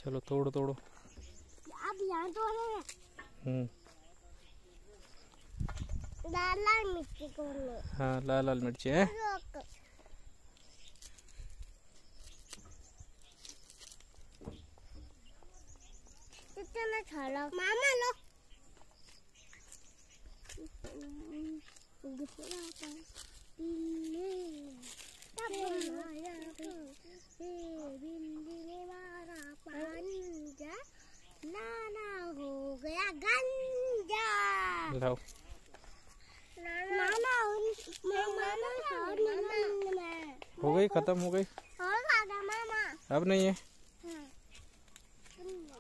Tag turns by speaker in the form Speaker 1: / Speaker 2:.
Speaker 1: चलो तोड़ो तोड़ो।
Speaker 2: अब यहाँ तोड़े। लाल लाल मिर्ची को।
Speaker 1: हाँ लाल लाल मिर्ची है।
Speaker 2: कितना छाला मामा लो। नाना हो गया गंजा।
Speaker 1: लाओ।
Speaker 2: नाना
Speaker 1: हो गई, खत्म हो गई।
Speaker 2: मामा
Speaker 1: अब नहीं है।